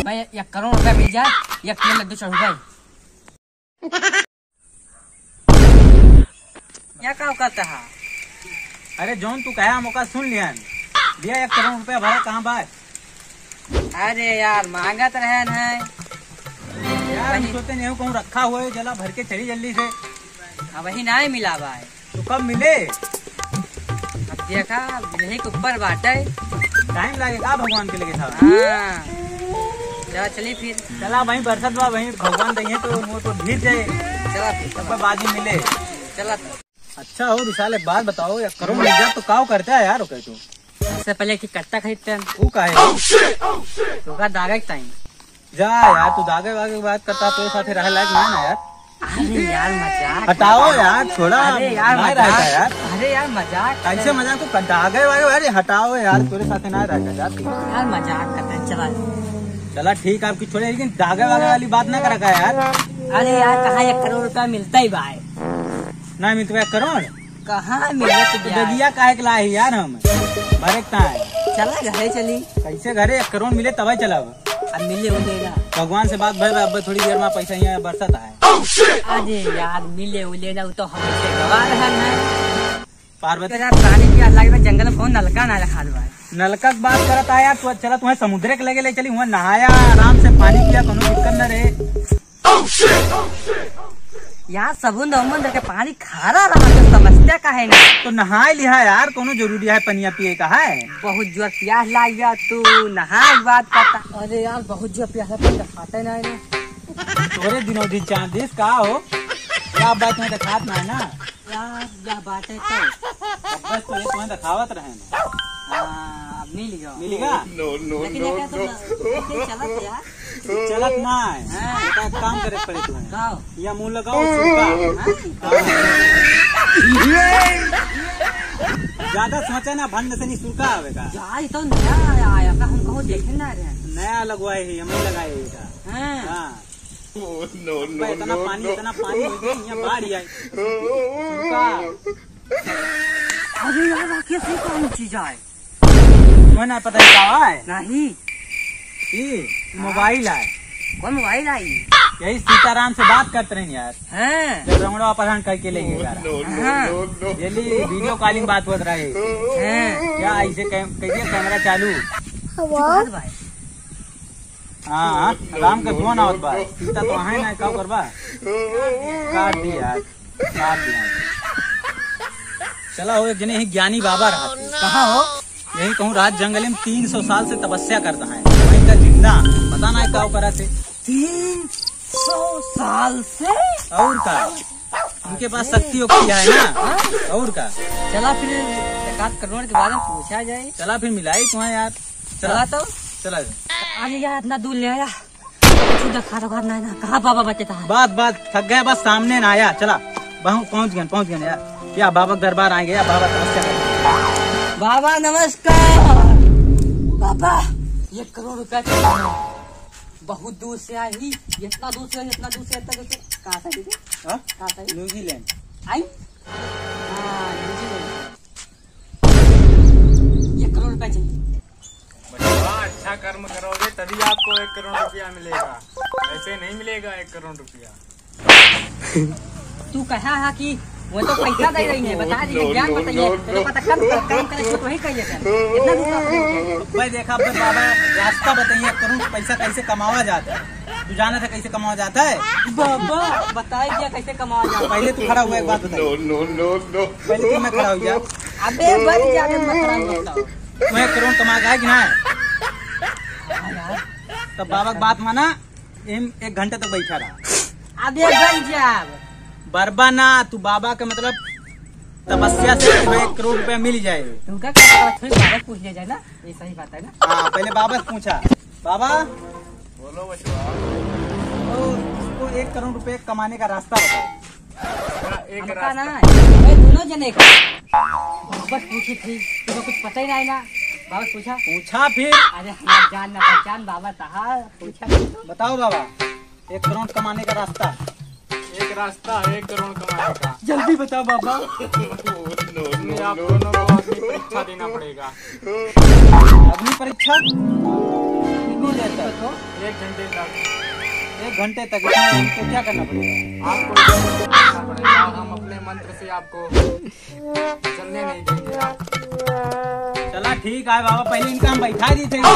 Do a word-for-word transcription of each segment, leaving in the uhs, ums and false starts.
मैं एक करोड़ रुपया मिल जाए एक किलो लड्डू चढ़ गए। क्या काम करता है? अरे जौन तू कहा मौका सुन लिया दिया एक करोड़ रुपया भरा कहाँ बात? अरे यार मांगा तो रहे है यार हम सोचते नहीं कहूँ रखा हुआ है जला भर के चली जल्दी से। अब वही ना मिला भाई। तो कब मिले? अब देखा यही के ऊपर बाटे टाइम लगेगा भगवान के लगे था। हाँ चला चली फिर चला वहीं बरसत बा वहीं भगवान देंगे तो वो तो भीड़ जाए। चला फिर बाद में मिले चला। अच्छा हो विशाल एक बात बताओ एक करोड़ मिल जाए तो काव करता है यार? ओके तू सबसे पहले की कट्टा खरीदते हैं वो का है तो का दागे टाइम जा यार तू दागे वागे बात करता तो साथ रह लायक ना ना यार। अरे यार मजाक हटाओ यार थोड़ा। अरे यार मजाक यार अरे यार मजाक कैसे मजाक तू दागे वागे अरे हटाओ यार तेरे साथ ना रहता यार। यार मजाक करते हैं चला चला ठीक आपकी छोड़े लेकिन दागे वागे वाली बात ना करा यार। अरे यार कहाँ एक करोड़ रुपया मिलता ही भाई? ना मिलता एक करोड़ कहाँ मिलत ददिया काहे के लाए यार हम भरे है। चला घरे चली कैसे घरे एक करोड़ मिले तब चला अब मिले हो लेना भगवान से बात भाई अब थोड़ी देर में पैसा यहाँ बरसत है। अरे यार मिले हो लेना तो हमसे गवा रहा है पार्वती पानी प्यास लगे जंगल में कौन नलका ना रखा भाई। नलका की बात करता है यार तो चला तुम्हें समुद्र के लगे ले चली वहाँ नहाया आराम से पानी पिया कोनो दिक्कत न रहे। यार समुद्र समुद्र के पानी खारा रहा तो समस्या का है ना तो नहाए लिहा यार कोनो जरूरी है पनिया पिए का है। बहुत जोर प्यास लाग गया तू नहाए बात करता। अरे यार बहुत जोर प्यास खाते ना थोड़े दिनों दिन चांदिस का हो क्या बात में दिखात ना है ना यार क्या बात है तो बस तो तुम्हें दिखावत रहे मिलेगा मिलेगा लेकिन चलत यार चलत ना है काम करे पड़े तुम्हें या मुँह लगाओ ज्यादा सोचे ना भंड से नहीं सुरका आवेगा तो नया आया का हम कहो देखे ना रहे नया लगवाए है हमें लगाए हाँ इतना पानी इतना पानी यहाँ बाढ़ आई। अरे यार कैसे कौन चीज है तुम्हें ना पता है नहीं मोबाइल है। कौन मोबाइल आई? यही सीताराम से बात करते रहे यार हैं जब रमणा अपहरण करके ले गए यही वीडियो कॉलिंग बात होत रहे क्या ऐसे कैसे कैमरा चालू भाई। हाँ राम का फोन आवत बा सीता तो है ना क्या करबा काट दिया काट दिया। चला हो एक जने ज्ञानी बाबा रहा कहाँ हो यही कहूँ रात जंगल में तीन सौ साल से तपस्या करता है वहीं का जिंदा पता ना क्या करा थे तीन सौ साल से और का उनके पास शक्ति उक्ति है ना और का। चला फिर एक आध करोड़ के बारे में पूछा जाए। चला फिर मिलाई तुम्हें यार चला तो चला अरे यार इतना दूर ले आया खा तो करना है ना कहाँ बाबा बचता है बात बात थक गया बस सामने ना आया चला पहुँच गए पहुँच गए यार या बाबा दरबार आएंगे या बाबा तपस्या करेंगे। बाबा नमस्कार। बाबा एक करोड़ रुपया बहुत दूर से आई इतना दूर से इतना दूर से इतना दूर से कहाँ से कहाँ से न्यूजीलैंड आई एक करोड़ रुपया चाहिए। अच्छा कर्म करोगे तभी आपको एक करोड़ रुपया मिलेगा ऐसे नहीं मिलेगा एक करोड़ रुपया। तू कहा है कि वो तो पैसा दे रही है बता दी ज्ञान बताइए तो पता कम कम करे तो वही कहिए इतना भाई देखा बाबा रास्ता बताइए करूँ पैसा कैसे कमावा जाता है तू जाना था कैसे कमावा जाता है बाबा बताइए क्या कैसे कमावा जाता है। पहले तू खड़ा हुआ एक बात बताइए पहले तू मैं खड़ा हो गया अबे बच जाने मत बताओ तुम्हें करोड़ कमा का है कि ना तब बाबा की बात माना एक घंटे तक बैठा रहा। अबे बन जाब बरबा ना तू बाबा के मतलब तपस्या से तुम्हें एक करोड़ रुपया मिल जाए। तुमका बाबा पूछ लिया जाए ना ये सही बात है ना। हाँ पहले बाबा से पूछा बाबा बोलो बचवा तो एक करोड़ रुपए कमाने का रास्ता बताओ। एक रास्ता ना रास्ता दोनों जने का बस पूछी थी तुम्हें कुछ पता ही नहीं ना बाबा पूछा पूछा फिर अरे हमारा जान ना पहचान बाबा था पूछा बताओ बाबा एक करोड़ कमाने का रास्ता। एक रास्ता है एक करोड़ कमाने का। जल्दी बताओ बाबा। इसमें आप दोनों को अग्नि परीक्षा देना पड़ेगा। अग्नि परीक्षा देर तक? एक घंटे तक। एक घंटे तक इसमें हमको क्या करना पड़ेगा? आपको करना पड़ेगा, हम अपने मंत्र से आपको चलने नहीं देंगे। आप चला ठीक है बाबा, पहले इनका हम बैठा दी थे।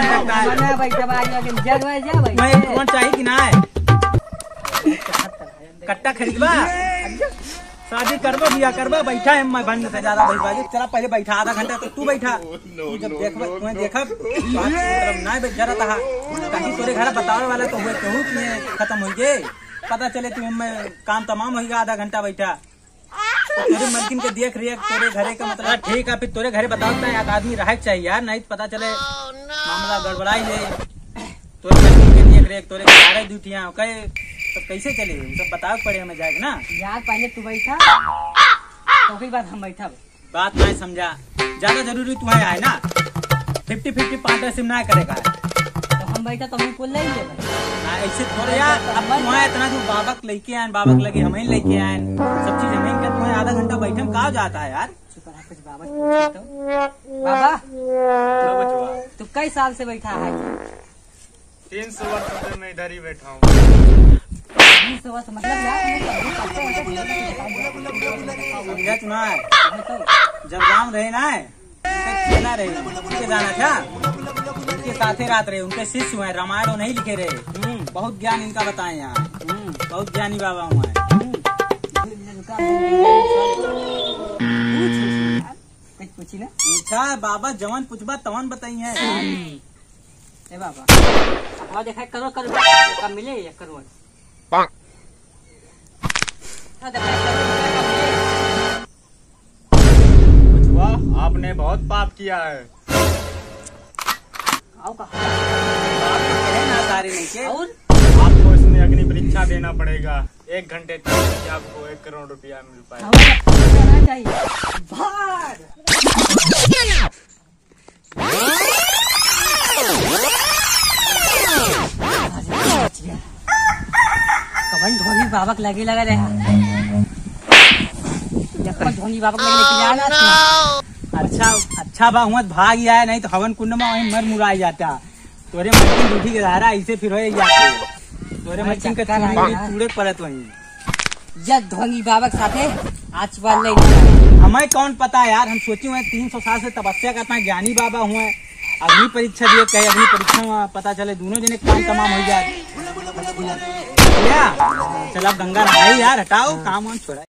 कौन चाहिए कि ना है? कट्टा खरीदवा, शादी करबो बिया करबा, बैठा है मैं बंद से ज्यादा बैठा। चला पहले बैठा, आधा घंटा तो तू बैठा। तू जब देख तुम्हें देखा नहीं बैठ रहा था कहीं तोरे घर बतावे वाला तो हुए कहूँ कि खत्म हो गए, पता चले तुम में काम तमाम हो गया। आधा घंटा बैठा तो तोरे मलकिन के देख रेख तोरे घरे का मतलब ठीक है। फिर तोरे घरे बताओ एक आदमी रह चाहिए यार, नहीं तो पता चले मामला गड़बड़ाई है। तोरे मलकिन के देख रेख तोरे सारे ड्यूटियाँ कहे तो कैसे चले, सब बताओ पड़े हमें जाएगा ना यार। पहले तू बैठा तो फिर बात हम बैठा। बात नहीं समझा, ज्यादा जरूरी तुम्हें है ना, फिफ्टी फिफ्टी पार्टनरशिप ना करेगा तो हम बैठा तो हम बोल लेंगे ऐसे थोड़े यार। अब तुम्हें इतना दूर बाबक लेके आए, बाबक लगे हमें लेके आए, सब चीज हमें कर तुम्हें आधा घंटा बैठे में कहाँ जाता है यार। कुछ बाबा तो बाबा तू कई साल से बैठा है? तीन सौ वर्ष से मैं इधर ही बैठा हूँ। तीन सौ वर्ष मतलब समझा तुम्हारे जब गाँव रहे ना खेला रहे उनके जाना था, उनके साथे रात रहे, उनके शिष्य हुए, रामायण नहीं लिखे रहे। बहुत ज्ञान इनका बताए यहाँ, बहुत ज्ञानी बाबा हुआ है। पूछी ना पूछा बाबा जवन पूछबा तवन बताइए। ए बाबा अब देखा करो करो कब मिले या करो बचवा, आपने बहुत पाप किया है। आओ कहा ना सारे नीचे और आपको इसमें अग्नि परीक्षा देना पड़ेगा। एक घंटे तक आपको एक करोड़ रुपया मिल पाएगा। चाहिए भार कवन धोनी बाबक लगे लगा रहा धोनी बाबक लगे लेके अच्छा अच्छा बा हुआ भाग गया है, नहीं तो हवन कुंड में वहीं मर मुराई जाता। तोरे मच्छी ड्यूटी के धारा ऐसे फिर हो जाते, तोरे मच्छी के चूड़े पड़त वहीं। जब धोनी बाबक साथे आज बार नहीं हमें कौन पता यार, हम सोचे हुए तीन सौ साल से तपस्या करता है, ज्ञानी बाबा हुए, अग्नि परीक्षा दिए कहे अग्नि परीक्षा में पता चले दोनों जने काम तमाम हो जाए। चल अब गंगा नहाई यार, हटाओ काम वाम छोड़ा।